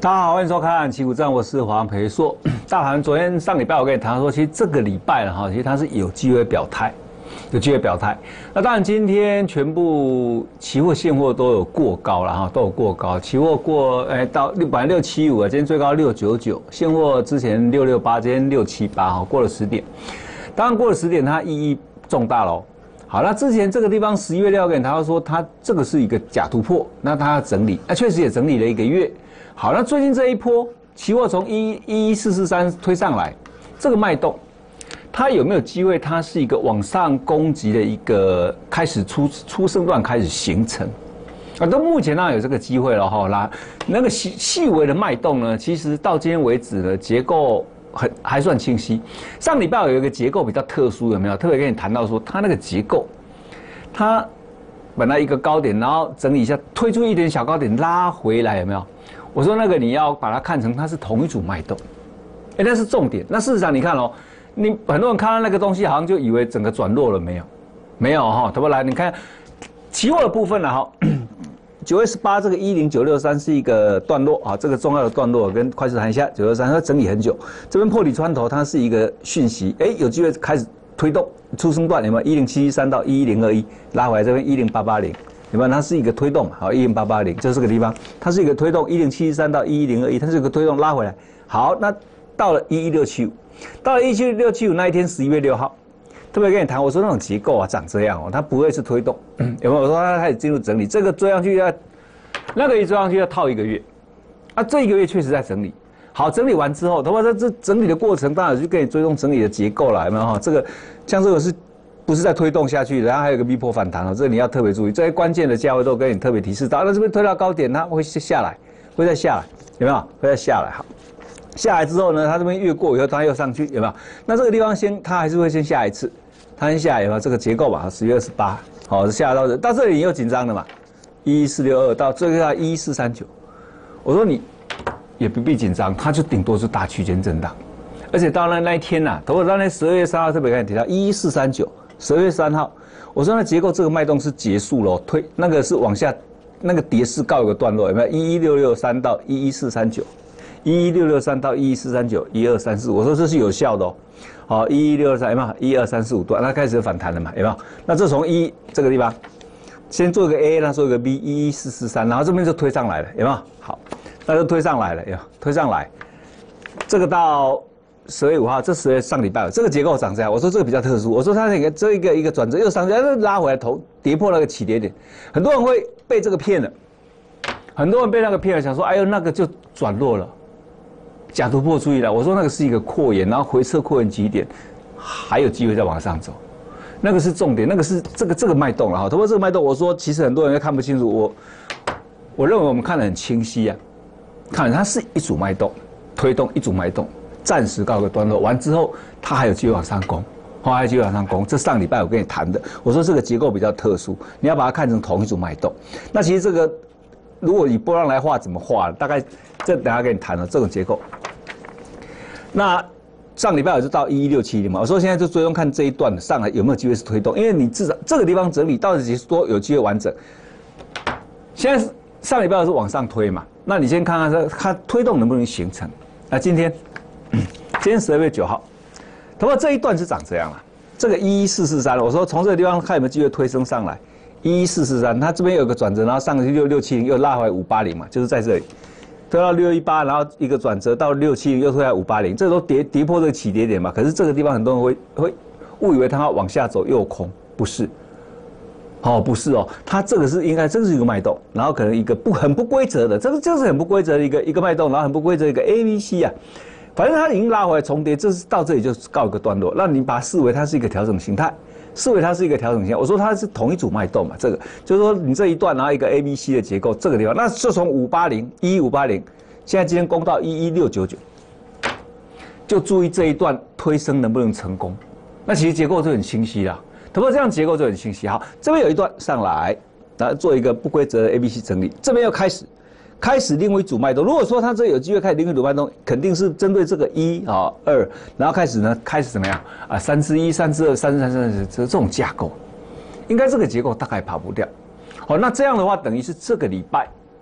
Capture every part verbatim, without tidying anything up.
大家好，欢迎收看《旗鼓战》，我是黄培硕。大盘昨天上礼拜我跟你谈说，其实这个礼拜了哈，其实它是有机会表态，有机会表态。那当然今天全部期货现货都有过高了哈，都有过高。期货过哎到六本来六七五啊，今天最高六九九，现货之前六六八，今天六七八哈，过了十点。当然过了十点，它意义重大喽。好，那之前这个地方十一月六号给你谈到说，它这个是一个假突破，那它要整理，那确实也整理了一个月。好，那最近这一波期货从一一四四三推上来，这个脉动，它有没有机会？它是一个往上攻击的一个开始出出生段开始形成啊，到目前当然有这个机会了哈。那那个细细微的脉动呢，其实到今天为止呢，结构很还算清晰。上礼拜有一个结构比较特殊，有没有？特别跟你谈到说，它那个结构，它本来一个高点，然后整理一下，推出一点小高点，拉回来，有没有？我说那个你要把它看成它是同一组脉动，哎，那是重点。那事实上你看哦，你很多人看到那个东西，好像就以为整个转弱了，没有，没有哈。怎么来？你看期货的部分呢？哈，九月十八这个一零九六三是一个段落啊，这个重要的段落跟快速谈一下九六三，它整理很久，这边破底穿头，它是一个讯息，哎，有机会开始推动出生段，有没有？一零七三到一零二一拉回来，这边一零八八零。有没有？它是一个推动，好，一零八八零就是这个地方，它是一个推动，一零七三到一零二一，它是一个推动拉回来。好，那到了一一六七五，到了一一六七五那一天，十一月六号，特别跟你谈，我说那种结构啊，长这样哦，它不会是推动，有没有？我说它开始进入整理，这个追上去要，那个一追上去要套一个月，啊，这一个月确实在整理。好，整理完之后，他说这这整理的过程，当然就跟你追踪整理的结构了，有没有？哈，这个像这个是。不是在推动下去，然后还有个 V 波反弹哦，这个你要特别注意，这些关键的价位都跟你特别提示到。那这边推到高点，它会下来，会再下来，有没有？会再下来，好，下来之后呢，它这边越过以后，它又上去，有没有？那这个地方先，它还是会先下一次，它先下来有没有？这个结构吧，十月二十八，好，下来到这，到这里你又紧张了嘛？一四六二到最后一四三九，我说你也不必紧张，它就顶多是大区间震荡，而且到那那一天呐、啊，头我到那十二月三号特别跟你提到一四三九。十二月三号，我说那结构这个脉动是结束了，推那个是往下，那个跌势告一个段落，有没有？一一六六三到一一四三九，一一六六三到一一四三九，一二三四，我说这是有效的哦。好，一一六六三有没有？一二三四五段，它开始反弹了嘛？有没有？那这从一这个地方，先做一个 A， 然后做一个 B， 一一四四三，然后这边就推上来了，有没有？好，那就推上来了，有推上来，这个到。十月五号，这十月上礼拜这个结构长这样，我说这个比较特殊，我说它那个这一个一个转折又上去，又拉回来头跌破那个起跌点，很多人会被这个骗了，很多人被那个骗了，想说哎呦那个就转弱了，假突破注意了，我说那个是一个扩延，然后回撤扩延几点，还有机会再往上走，那个是重点，那个是这个这个脉动了哈，通过这个脉动，我说其实很多人都看不清楚，我我认为我们看得很清晰啊，看它是一组脉动，推动一组脉动。暂时告个段落，完之后它还有机会往上攻，还有机会往上攻。这上礼拜我跟你谈的，我说这个结构比较特殊，你要把它看成同一组脉动。那其实这个如果以波浪来画，怎么画？大概这等下跟你谈了这种结构。那上礼拜我就到一一六七零嘛，我说现在就追踪看这一段上来有没有机会是推动，因为你至少这个地方整理到底是多有机会完整。现在上礼拜是往上推嘛，那你先看看这它推动能不能形成。那今天。今天十二月九号，不过这一段是长这样了。这个一一四四三，我说从这个地方看有没有机会推升上来。一一四四三，它这边有个转折，然后上去六六七零，又拉回来五八零嘛，就是在这里推到六一八，然后一个转折到六七零，又推到五八零，这都跌跌破这个起跌点嘛。可是这个地方很多人会会误以为它要往下走又空，不是。哦，不是哦，它这个是应该这是一个脉动，然后可能一个不很不规则的，这个就是很不规则的一个一个脉动，然后很不规则的一个 A B C 啊。反正它已经拉回来重叠，这是到这里就告一个段落。那你把它视为它是一个调整形态，视为它是一个调整形态。我说它是同一组脉动嘛，这个就是说你这一段然后一个 A B C 的结构，这个地方，那就从五八零一一五八零，现在今天攻到一一六九九，就注意这一段推升能不能成功。那其实结构就很清晰啦，不过这样结构就很清晰。好，这边有一段上来，然后做一个不规则的 A B C 整理，这边又开始。开始另外一组脉动，如果说它这有机会开始另外一组脉动，肯定是针对这个一啊二，然后开始呢，开始怎么样啊？三之一、三之二、三之三、三之这这种架构，应该这个结构大概跑不掉。好，那这样的话，等于是这个礼拜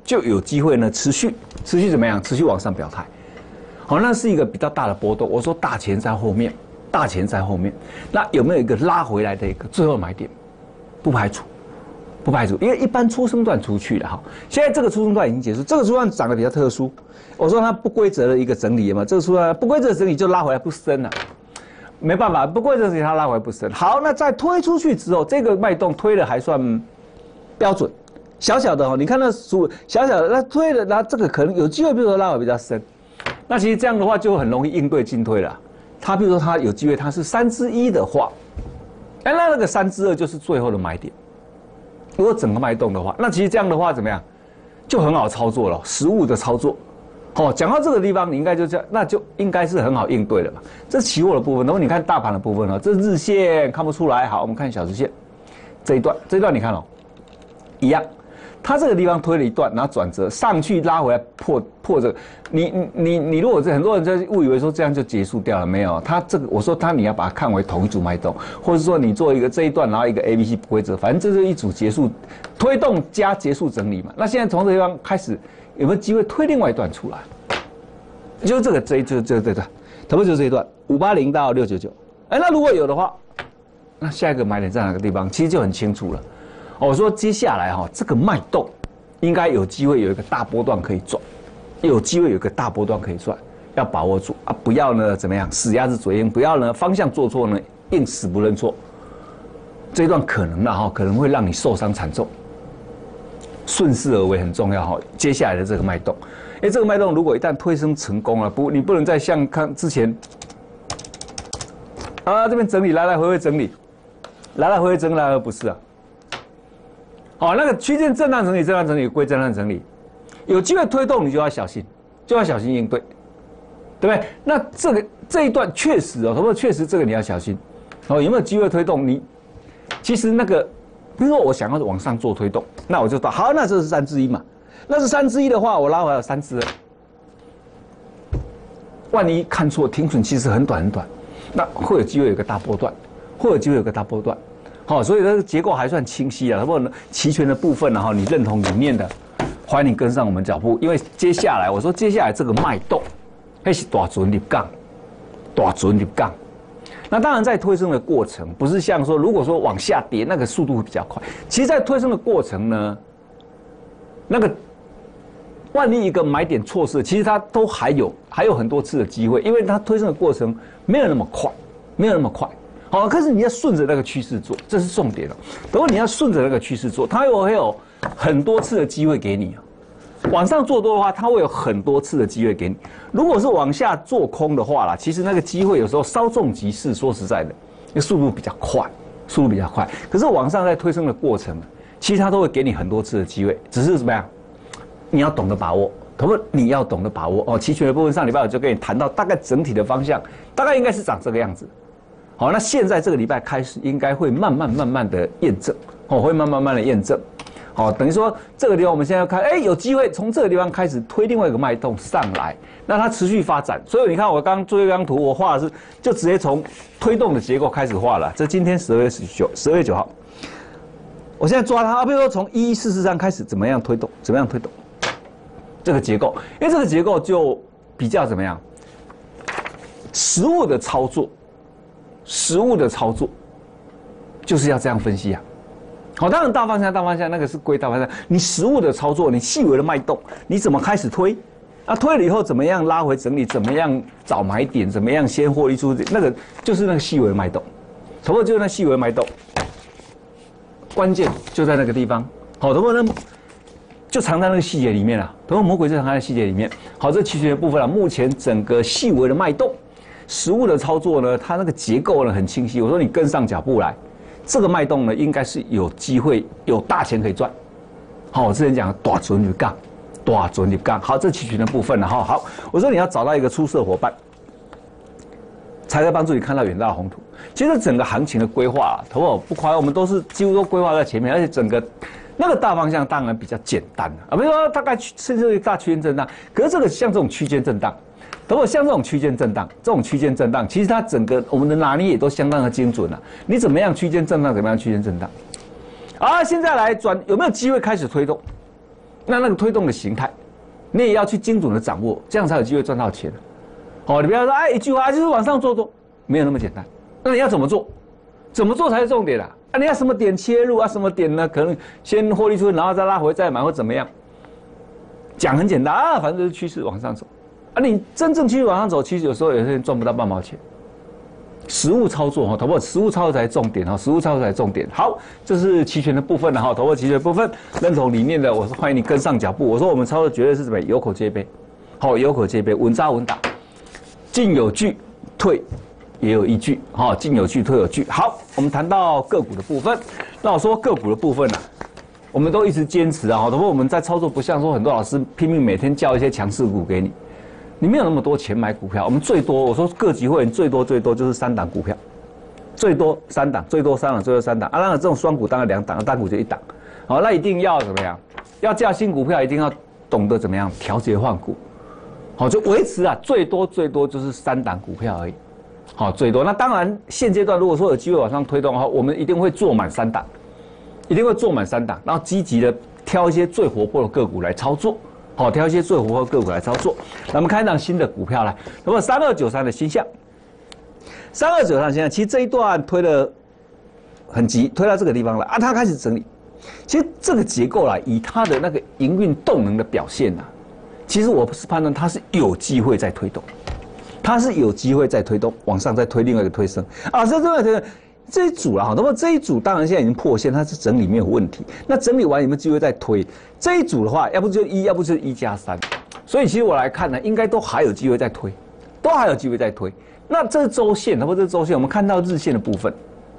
就有机会呢持续持续怎么样？持续往上表态。好，那是一个比较大的波动。我说大钱在后面，大钱在后面。那有没有一个拉回来的一个最后买点？不排除，不排除，因为一般初升段出去了哈。现在这个初升段已经结束，这个初升段涨得比较特殊。我说它不规则的一个整理嘛，这个初升段不规则的整理就拉回来不深了。没办法，不过这是它拉回不深。好，那在推出去之后，这个脉动推的还算标准，小小的哦，你看那数小小的，那推的，那这个可能有机会，比如说拉回比较深，那其实这样的话就很容易应对进退了。它比如说它有机会它是三之一的话，哎，那那个三之二就是最后的买点。如果整个脉动的话，那其实这样的话怎么样，就很好操作了，实务的操作。哦，讲到这个地方，你应该就这样，那就应该是很好应对了嘛。这是期货的部分，然后你看大盘的部分哦，这日线看不出来。好，我们看小时线这一段，这一段你看哦，一样，它这个地方推了一段，然后转折上去拉回来破破这个，你你你你如果是很多人在误以为说这样就结束掉了，没有，它这个我说它你要把它看为同一组脉动，或者说你做一个这一段，然后一个 A B C 不规则，反正这是一组结束推动加结束整理嘛。那现在从这个地方开始。有没有机会推另外一段出来？就是这个这一就这这段，差不多就是这一段五八零到六九九。哎，那如果有的话，那下一个买点在哪个地方？其实就很清楚了。哦，我说接下来哈、哦，这个脉动应该有机会有一个大波段可以转，有机会有一个大波段可以转，要把握住啊！不要呢怎么样死鸭子嘴硬，不要呢方向做错呢硬死不认错。这一段可能的哈，可能会让你受伤惨重。顺势而为很重要哈，接下来的这个脉动，因为这个脉动如果一旦推升成功了，不，你不能再像看之前，啊这边整理来来回回整理，来来回回整理来来不是啊，好，那个区间震荡整理，震荡整理归震荡整理，有机会推动你就要小心，就要小心应对，对不对？那这个这一段确实哦，同学确实这个你要小心，哦有没有机会推动你？其实那个。比如说我想要往上做推动，那我就到好，那这是三之一嘛，那是三之一的话，我拉回来三之二，万一看错停损其实很短很短，那会有机会有个大波段，会有机会有个大波段，好、哦，所以这个结构还算清晰啊。如果呢期权的部分呢，哈，你认同里面的，欢迎你跟上我们脚步，因为接下来我说接下来这个脉动，那是大准入杠，大准入杠。那当然，在推升的过程，不是像说，如果说往下跌，那个速度会比较快。其实，在推升的过程呢，那个万一一个买点错失，其实它都还有还有很多次的机会，因为它推升的过程没有那么快，没有那么快。好，可是你要顺着那个趋势做，这是重点了。如果你要顺着那个趋势做，它又会有很多次的机会给你。往上做多的话，它会有很多次的机会给你。如果是往下做空的话啦，其实那个机会有时候稍纵即逝。说实在的，因为速度比较快，速度比较快。可是往上在推升的过程，其实它都会给你很多次的机会，只是怎么样，你要懂得把握。同学，你要懂得把握哦。期权的部分上礼拜我就跟你谈到大概整体的方向，大概应该是长这个样子。好，那现在这个礼拜开始，应该会慢慢慢慢的验证，哦，会慢慢慢的验证。好，等于说这个地方我们现在要看，哎，有机会从这个地方开始推另外一个脉动上来，那它持续发展。所以你看我刚刚做一张图，我画的是就直接从推动的结构开始画了。这今天十二月十九，十二月九号，我现在抓它，比如说从一一四四三开始怎么样推动，怎么样推动这个结构，因为这个结构就比较怎么样，实物的操作，实物的操作就是要这样分析啊。好，当然大方向大方向那个是归大方向，你实物的操作，你细微的脉动，你怎么开始推？啊，推了以后怎么样拉回整理？怎么样找买点？怎么样先获利出？那个就是那个细微的脉动，差不多就是那细微的脉动，关键就在那个地方。好，同学呢就藏在那个细节里面了。同学魔鬼就藏在细节里面。好，这期权的部分啊，目前整个细微的脉动，实物的操作呢，它那个结构呢很清晰。我说你跟上脚步来。这个脉动呢，应该是有机会有大钱可以赚。好，我之前讲大准入杠，大准入杠。好，这期权的部分了哈。好，我说你要找到一个出色伙伴，才会帮助你看到远大的宏图。其实整个行情的规划啊，投保不夸张，我们都是几乎都规划在前面，而且整个那个大方向当然比较简单啊，比如说大概甚至于大区间震荡，可是这个像这种区间震荡。如果像这种区间震荡，这种区间震荡，其实它整个我们的拿捏也都相当的精准了、啊。你怎么样区间震荡，怎么样区间震荡？啊，现在来转有没有机会开始推动？ 那那个推动的形态，你也要去精准的掌握，这样才有机会赚到钱。好，你不要说哎一句话就是往上做多，没有那么简单。那你要怎么做？怎么做才是重点啊？啊，你要什么点切入啊？什么点呢？可能先获利出，然后再拉回再买或怎么样？讲很简单啊，反正就是趋势往上走。啊，你真正趋势往上走，其实有时候有些人赚不到半毛钱。实物操作哈，投保实物操作才是重点哈，实物操作才是重点。好，这是期权的部分了哈，投保期权的部分，认同理念的，我是欢迎你跟上脚步。我说我们操作绝对是什么？有口皆碑，好，有口皆碑，稳扎稳打，进有据，退也有依据，哈，进有据，退有据。好，我们谈到个股的部分，那我说个股的部分呢、啊，我们都一直坚持啊，哈，投保我们在操作不像说很多老师拼命每天教一些强势股给你。你没有那么多钱买股票，我们最多我说各级会员最多最多就是三档股票，最多三档，最多三档，最多三档啊。当然这种双股当然两档，单股就一档。好，那一定要怎么样？要架新股票，一定要懂得怎么样调节换股。好，就维持啊，最多最多就是三档股票而已。好，最多。那当然现阶段如果说有机会往上推动的话，我们一定会做满三档，一定会做满三档，然后积极的挑一些最活泼的个股来操作。好，挑一些最活泼的个股来操作。那我们看一档新的股票来，那么三二九三的星象，三二九三的星象，其实这一段推的很急，推到这个地方了啊，它开始整理。其实这个结构啦，以它的那个营运动能的表现呐，其实我是判断它是有机会再推动，它是有机会再推动往上再推另外一个推升啊，这这个这一组啦，那么这一组当然现在已经破线，它是整理没有问题。那整理完有没有机会再推？这一组的话，要不就一，要不就是一加三。所以其实我来看呢，应该都还有机会再推，都还有机会再推。那这是周线，或者这是周线，我们看到日线的部分，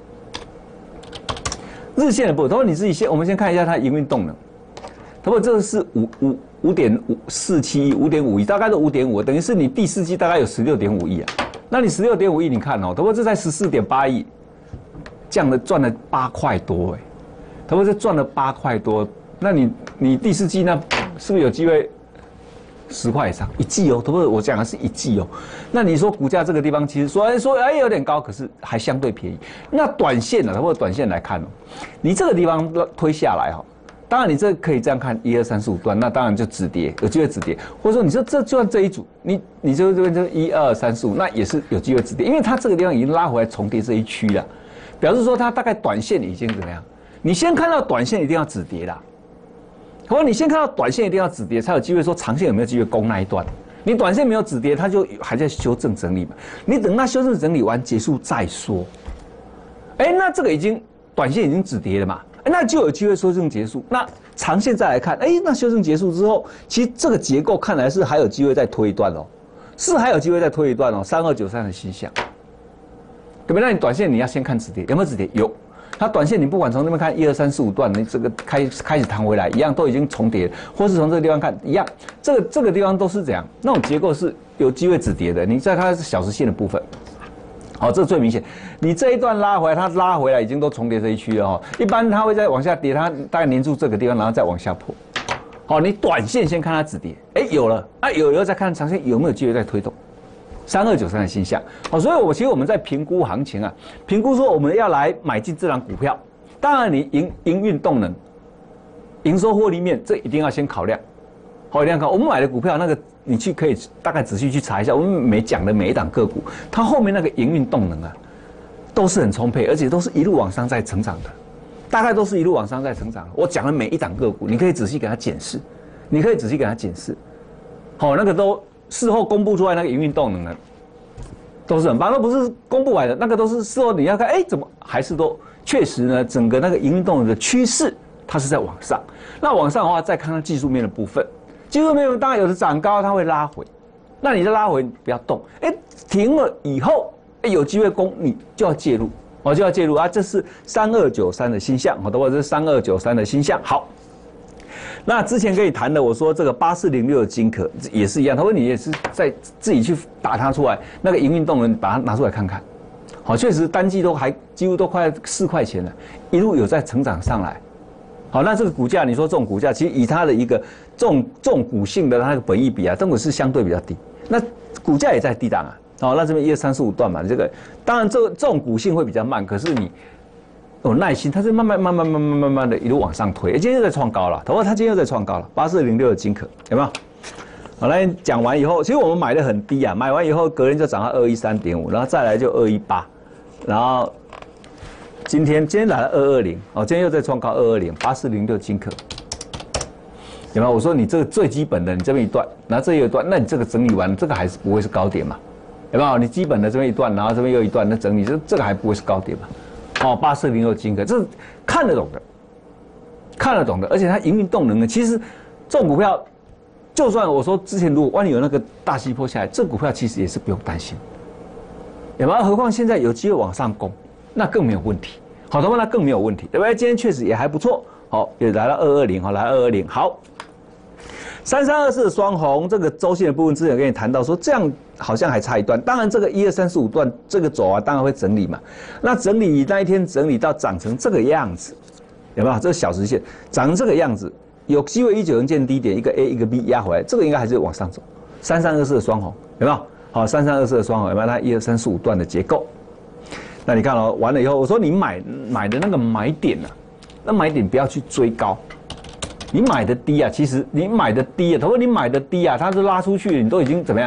日线的部分，等会你自己先，我们先看一下它营运动能。等会这个是五五五点五四七亿，五点五亿，大概都五点五，等于是你第四季大概有十六点五亿啊。那你十六点五亿，你看哦，等会这才十四点八亿。降了赚了八块多哎，他们是赚了八块多，那你你第四季那是不是有机会十块以上一季哦？他不是我讲的是一季哦，那你说股价这个地方其实说说哎有点高，可是还相对便宜。那短线呢，或者短线来看哦，你这个地方推下来哈、哦，当然你这可以这样看一二三四五段，那当然就止跌，有机会止跌，或者说你说这就算这一组，你你就这边就一二三四五，那也是有机会止跌，因为它这个地方已经拉回来重叠这一区了。表示说它大概短线已经怎么样？你先看到短线一定要止跌啦，或者你先看到短线一定要止跌，才有机会说长线有没有机会攻那一段。你短线没有止跌，它就还在修正整理嘛。你等它修正整理完结束再说。哎，那这个已经短线已经止跌了嘛，那就有机会修正结束。那长线再来看，哎，那修正结束之后，其实这个结构看来是还有机会再推一段哦，是还有机会再推一段哦。三二九三的星象。对不对？那你短线你要先看止跌，有没有止跌？有。它短线你不管从那边看一二三四五段，你这个开开始弹回来，一样都已经重叠，或是从这个地方看一样，这个这个地方都是怎样？那种结构是有机会止跌的。你再看是小时线的部分，好，这最明显。你这一段拉回来，它拉回来已经都重叠这一区了哈。一般它会再往下跌，它大概黏住这个地方，然后再往下破。好，你短线先看它止跌，哎，有了，啊有了再看长线有没有机会再推动。三二九三的星象，好，所以我其实我们在评估行情啊，评估说我们要来买进这档股票，当然你营营运动能、营收获利面，这一定要先考量，好，一定要考。我们买的股票那个，你去可以大概仔细去查一下，我们每讲的每一档个股，它后面那个营运动能啊，都是很充沛，而且都是一路往上在成长的，大概都是一路往上在成长。我讲的每一档个股，你可以仔细给它检视，你可以仔细给它检视，好，那个都。事后公布出来那个营运动能呢，都是很棒，那不是公布来的，那个都是事后你要看，哎，怎么还是都确实呢？整个那个营运动能的趋势，它是在往上。那往上的话，再看看技术面的部分，技术面当然有的涨高，它会拉回，那你再拉回不要动，哎，停了以后，哎，有机会攻，你就要介入，我就要介入啊！这是三二九三的星象，好的，我这是三二九三的星象，好。那之前跟你谈的，我说这个八四零六的金可也是一样，他说你也是在自己去打它出来，那个营运动能把它拿出来看看，好，确实单季都还几乎都快四块钱了，一路有在成长上来，好，那这个股价，你说这种股价，其实以它的一个这种这种股性的它那个本益比啊，这种是相对比较低，那股价也在低档啊，好，那这边一二三四五段嘛，这个当然这这种股性会比较慢，可是你有耐心，它是慢慢慢慢慢慢慢慢的一路往上推。今天又在创高了，头发它今天又在创高了，八四零六的金可有没有？好，来讲完以后，其实我们买的很低啊，买完以后隔天就涨到二一三点五，然后再来就二一八，然后今天今天来了二二零，哦，今天又在创高二二零，八四零六金可。有没有？我说你这个最基本的，你这边一段，然后这一段，那你这个整理完，这个还是不会是高点嘛？有没有？你基本的这边一段，然后这边又一段，那整理这这个还不会是高点嘛？哦，八四零六金可，这是看得懂的，看得懂的，而且它营运动能呢，其实这种股票，就算我说之前如果万一有那个大西坡下来，这股票其实也是不用担心，有没有？何况现在有机会往上攻，那更没有问题。好，同学们，那更没有问题，对不对？今天确实也还不错，好，也来到二二零，好，来二二零，好。三三二四的双红，这个周线的部分之前跟你谈到说，这样好像还差一段。当然，这个一二三四五段这个走啊，当然会整理嘛。那整理那一天整理到长成这个样子，有没有？这个小时线长成这个样子，有机会一九零见低点，一个 A 一个 B 压回来，这个应该还是往上走。三三二四的双红有没有？好，三三二四的双红有没有？它一二三四五段的结构。那你看哦，完了以后，我说你买买的那个买点啊，那买点不要去追高。你买的低啊，其实你买的低啊，如果你买的低啊，它是拉出去，你都已经怎么样？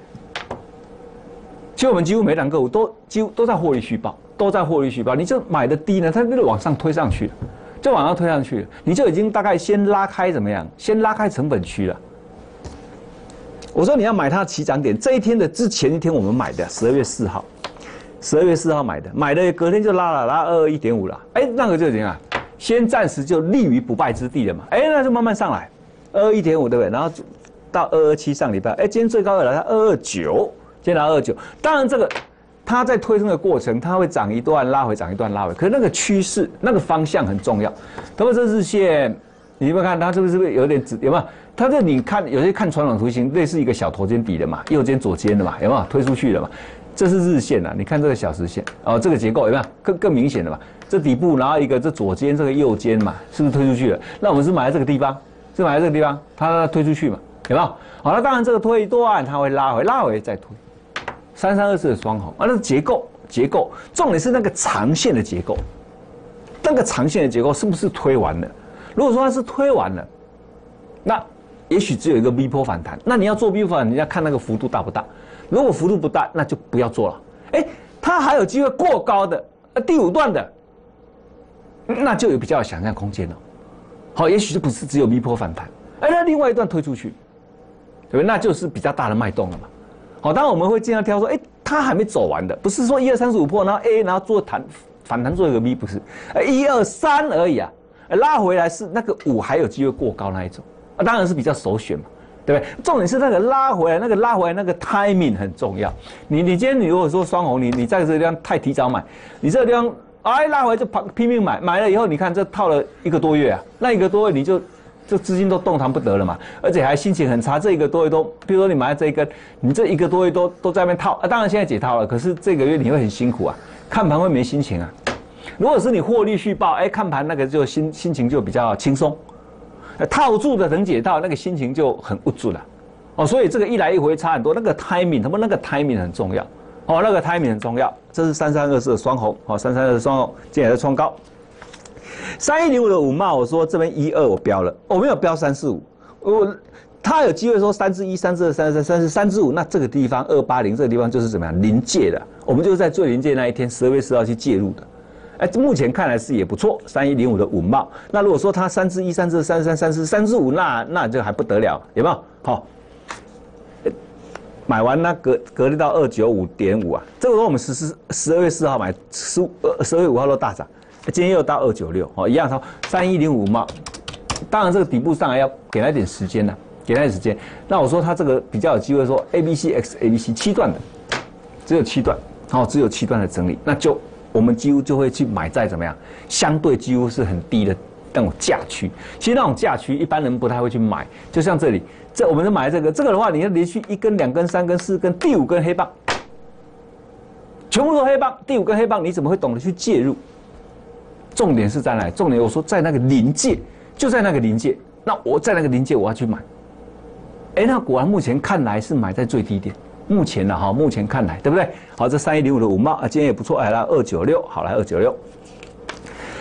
其实我们几乎每档个股都几乎都在获利续报，都在获利续报。你这买的低呢，它就往上推上去了，就往上推上去了，你就已经大概先拉开怎么样？先拉开成本区了。我说你要买它的起涨点，这一天的之前一天我们买的，十二月四号，十二月四号买的，买的隔天就拉了，拉二二一点五了，哎，那个就怎样？先暂时就立于不败之地了嘛，哎，那就慢慢上来，二二一点五对不对？然后到二二七上礼拜，哎，今天最高的来到二二九，今天来二二九。当然这个它在推升的过程，它会涨一段拉回，涨一段拉回，可是那个趋势、那个方向很重要。那么这日线，你有没有看它是不是有点直？有没有？它这你看有些看传统图形，类似一个小头肩底的嘛，右肩左肩的嘛，有没有推出去的嘛？这是日线啊，你看这个小时线哦，这个结构有没有更更明显的嘛？这底部，然后一个这左肩，这个右肩嘛，是不是推出去了？那我们是买在这个地方，是买在这个地方，它推出去嘛，有没有？好，那当然这个推一段，它会拉回，拉回再推。三三二四的双红，啊，那是结构，结构，重点是那个长线的结构，那个长线的结构是不是推完了？如果说它是推完了，那也许只有一个 V 波反弹，那你要做 V 波反弹，你要看那个幅度大不大。如果幅度不大，那就不要做了。哎，它还有机会过高的，呃，第五段的。那就有比较有想象空间了，好，也许就不是只有 V 波反弹，哎，那另外一段推出去，对不对？那就是比较大的脉动了嘛。好，当然我们会尽量挑说，哎，它还没走完的，不是说一二三四五破，然后 A 然后做弹反弹做一个 V， 不是，哎，一二三而已啊，拉回来是那个五还有机会过高那一种，啊，当然是比较首选嘛，对不对？重点是那个拉回来，那个拉回来那个 timing 很重要。你你今天你如果说双红，你你在这个地方太提早买，你这个地方。哎，拉回来就拼命买，买了以后，你看这套了一个多月啊，那一个多月你就这资金都动弹不得了嘛，而且还心情很差。这一个多月都，比如说你买这一根，你这一个多月都都在那边套啊。当然现在解套了，可是这个月你会很辛苦啊，看盘会没心情啊。如果是你获利续报，哎，看盘那个就心心情就比较轻松，套住的等解套，那个心情就很无助了。哦，所以这个一来一回差很多，那个 timing， 他们那个 timing 很重要。哦，那个 timing 很重要，这是三三二四的双红，好，三三二四双红，今天也在创高。三一零五的五茂，我说这边一二我标了，我没有标三四五，我它有机会说三至一、三至二、三至三、三至三至五，那这个地方二八零这个地方就是怎么样临界的，我们就是在最临界那一天，十二月四号去介入的。哎，目前看来是也不错，三一零五的五茂。那如果说它三至一、三至二、三至三、三至三至五，那那就还不得了，有没有？好。买完那隔隔离到二九五点五啊，这个时候我们十四十二月四号买，十五十二月五号都大涨，今天又到二九六，哦，一样从三一零五嘛，当然这个底部上来要给它一点时间呢，给它一点时间。那我说它这个比较有机会说 A B C X A B C 七段的，只有七段，哦，只有七段的整理，那就我们几乎就会去买在怎么样，相对几乎是很低的那种价区。其实那种价区一般人不太会去买，就像这里。这我们是买这个，这个的话，你要连续一根、两根、三根、四根，第五根黑棒，全部都黑棒，第五根黑棒，你怎么会懂得去介入？重点是在哪里？重点我说在那个临界，就在那个临界。那我在那个临界，我要去买。哎，那果然目前看来是买在最低点。目前呢，哈，目前看来，对不对？好，这三一零五的五茂啊，今天也不错，哎，来二九六，好，来二九六。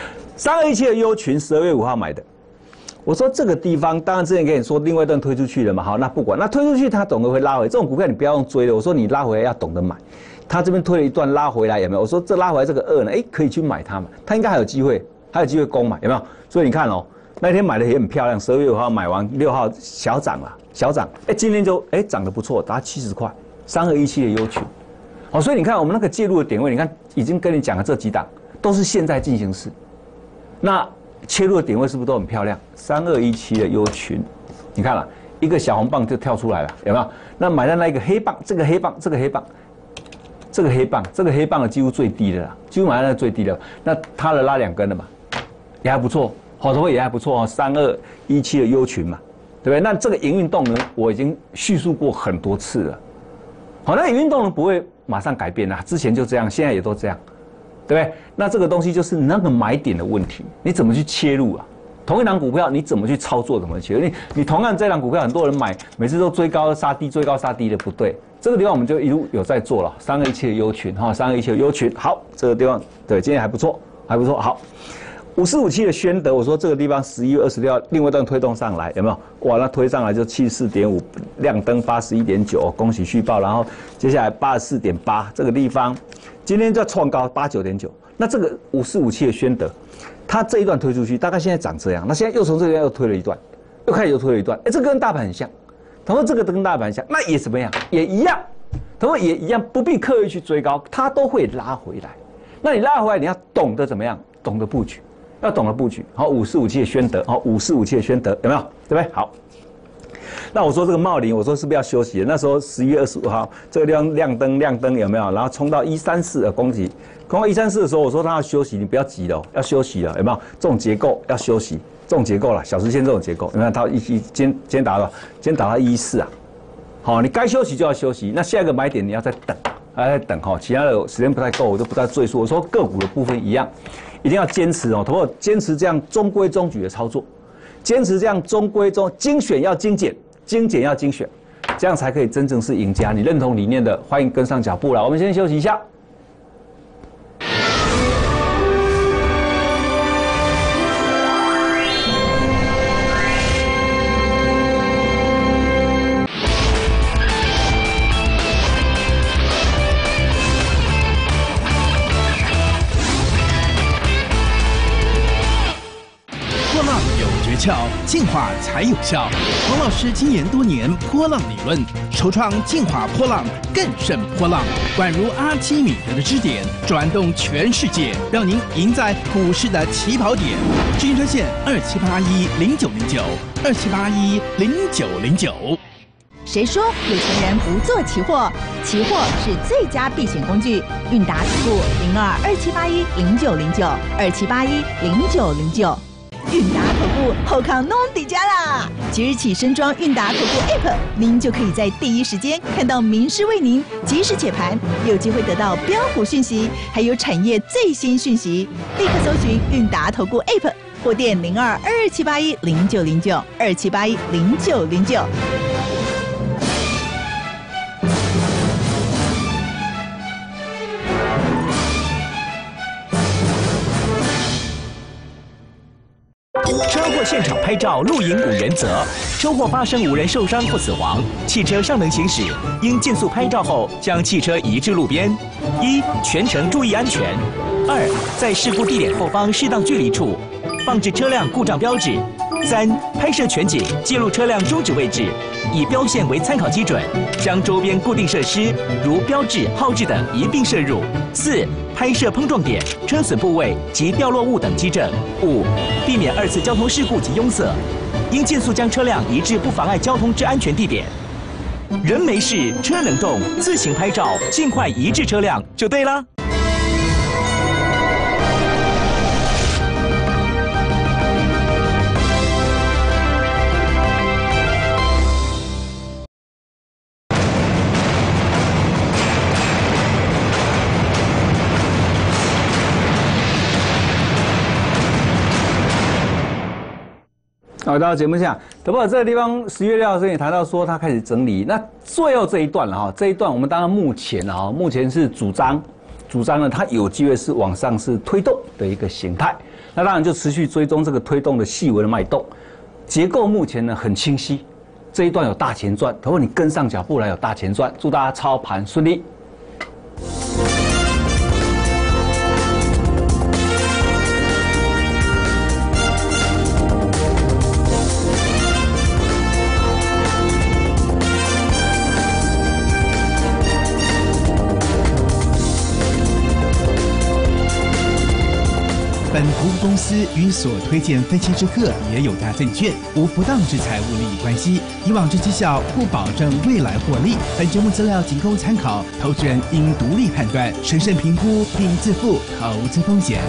三二一七的优群，十二月五号买的。我说这个地方，当然之前跟你说，另外一段推出去了嘛，好，那不管，那推出去它懂得会拉回，这种股票你不要用追的。我说你拉回来要懂得买，它这边推了一段拉回来有没有？我说这拉回来这个二呢，哎，可以去买它嘛，它应该还有机会，还有机会攻买，有没有？所以你看哦，那天买的也很漂亮，十二月五号买完，六号小涨了，小涨，哎，今天就哎涨得不错，达七十块，三二一七的优群，好，所以你看我们那个介入的点位，你看已经跟你讲了这几档都是现在进行式，那。切入的点位是不是都很漂亮？三二一七的优群，你看了一个小红棒就跳出来了，有没有？那买在那一个黑棒，这个黑棒，这个黑棒，这个黑棒，这个黑棒的几乎最低的啦，几乎买在那最低的。那它的拉两根了嘛，也还不错，好头也还不错哦。三二一七的优群嘛，对不对？那这个营运动能我已经叙述过很多次了。好，那营运动能不会马上改变啦，之前就这样，现在也都这样。对不对？那这个东西就是那个买点的问题，你怎么去切入啊？同一档股票你怎么去操作，怎么切入？你你同样这档股票，很多人买，每次都追高杀低，追高杀低的不对。这个地方我们就一路有在做了，三二一七的优群哈，三二一七的优群，好，这个地方对，今天还不错，还不错，好。五四五七的宣德，我说这个地方十一月二十六号另外一段推动上来，有没有？哇，那推上来就七十四点五，亮灯八十一点九，恭喜续报。然后接下来八十四点八，这个地方今天再创高八九点九。那这个五四五七的宣德，它这一段推出去，大概现在长这样。那现在又从这边又推了一段，又开始又推了一段，哎，这个跟大盘很像。他说这个跟大盘很像，那也怎么样？也一样。他说也一样，不必刻意去追高，它都会拉回来。那你拉回来，你要懂得怎么样？懂得布局。要懂得布局，好，五四五七的宣德，好，五四五七的宣德有没有？对不对？好，那我说这个茂林，我说是不是要休息？那时候十一月二十五号，这个地方亮灯亮灯有没有？然后冲到一三四的攻击，冲到一三四的时候，我说它要休息，你不要急了，要休息了，有没有？这种结构要休息，这种结构啦，小时线这种结构，你看它一一今今天打到今天打到一一四啊，好，你该休息就要休息，那下一个买点你要再等，还在等哈，其他的时间不太够，我就不再赘述。我说个股的部分一样。一定要坚持哦，同学坚持这样中规中矩的操作，坚持这样中规中精选要精简，精简要精选，这样才可以真正是赢家。你认同理念的，欢迎跟上脚步了。我们先休息一下。 进化才有效。黄老师精研多年波浪理论，首创进化波浪，更胜波浪，宛如阿基米德的支点，转动全世界，让您赢在股市的起跑点。咨询热线二七八一零九零九二七八一零九零九。 谁说有钱人不做期货？期货是最佳避险工具。韵达投顾零二二七八一零九零九二七八一零九零九。韵达投顾后康弄底加啦！即日起升装韵达投顾 App， 您就可以在第一时间看到名师为您及时解盘，有机会得到标股讯息，还有产业最新讯息。立刻搜寻韵达投顾 App， 或电零二二七八一零九零九二七八一零九零九。 车祸现场拍照录影五原则：车祸发生无人受伤或死亡，汽车尚能行驶，应尽速拍照后将汽车移至路边。一、全程注意安全；二、在事故地点后方适当距离处放置车辆故障标志；三、拍摄全景记录车辆终止位置，以标线为参考基准，将周边固定设施如标志、号志等一并摄入；四、拍摄碰撞点、车损部位及掉落物等基证；五、避免二次交通事故及拥塞，应尽速将车辆移至不妨碍交通之安全地点。人没事，车能动，自行拍照，尽快移至车辆就对了。 好，到节目下，德宝这个地方十月六号时也谈到说他开始整理，那最后这一段了哈，这一段我们当然目前啊，目前是主张主张呢，它有机会是往上是推动的一个形态。那当然就持续追踪这个推动的细微的脉动，结构目前呢很清晰，这一段有大钱赚，如果你跟上脚步来有大钱赚，祝大家操盘顺利。 本服务公司与所推荐分期之客也有大证券无不当之财务利益关系，以往之绩效不保证未来获利。本节目资料仅供参考，投资人应独立判断、审慎评估并自负投资风险。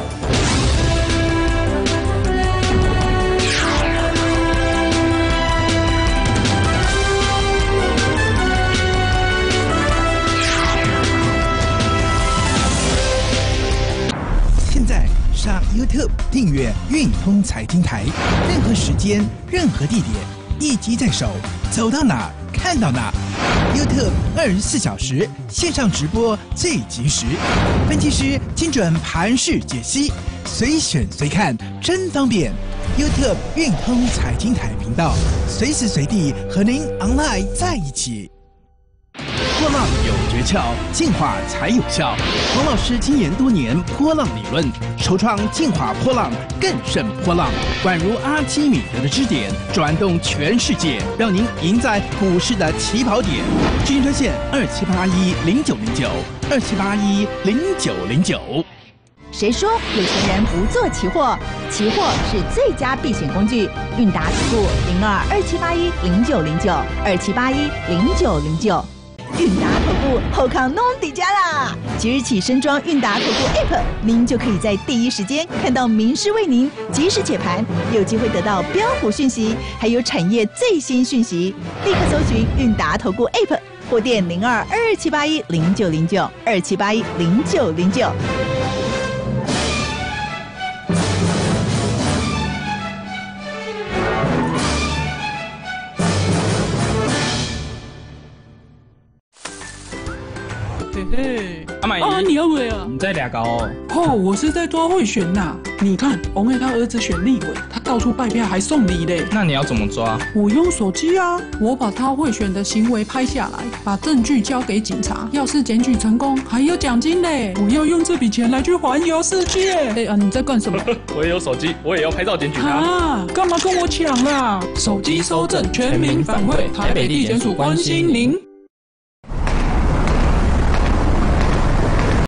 上 YouTube 订阅运通财经台，任何时间、任何地点，一机在手，走到哪看到哪。YouTube 二十四小时线上直播最及时，分析师精准盘势解析，随选随看，真方便。YouTube 运通财经台频道，随时随地和您 online 在一起。波浪有诀窍，进化才有效。黄老师精研多年波浪理论，首创进化波浪，更胜波浪，宛如阿基米德的支点，转动全世界，让您赢在股市的起跑点。咨询专线二七八一零九零九二七八一零九零九。 谁说有钱人不做期货？期货是最佳避险工具。韵达投顾零二二七八一零九零九二七八一零九零九。韵达投顾后康弄底家啦！即日起升装韵达投顾 App， 您就可以在第一时间看到名师为您及时解盘，有机会得到标股讯息，还有产业最新讯息。立刻搜寻韵达投顾 App， 或电零二二七八一零九零九二七八一零九零九。 嘿嘿， 阿买啊，你要不要？ 你在俩高哦。 哦，我是在抓贿选呐。你看，王爷他儿子选立委，他到处拜票还送礼嘞。 那你要怎么抓？ 我用手机啊，我把他贿选的行为拍下来，把证据交给警察。要是检举成功，还有奖金嘞。我要用这笔钱来去环游世界。哎啊，你在干什么？ 我也有手机，我也要拍照检举他。 啊，干嘛跟我抢啦？手机搜证，全民反贿，台北地检署关心您。